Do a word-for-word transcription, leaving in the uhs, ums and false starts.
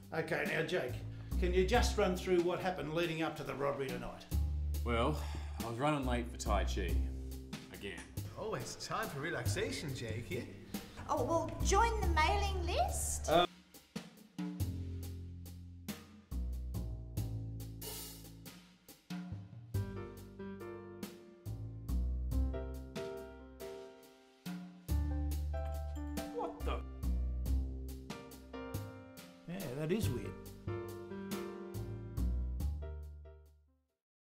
Okay, now Jake, can you just run through what happened leading up to the robbery tonight? Well, I was running late for Tai Chi. Again. Oh, it's time for relaxation, Jake, yeah? Oh, well, join the mailing list. Uh What the? Yeah, that is weird.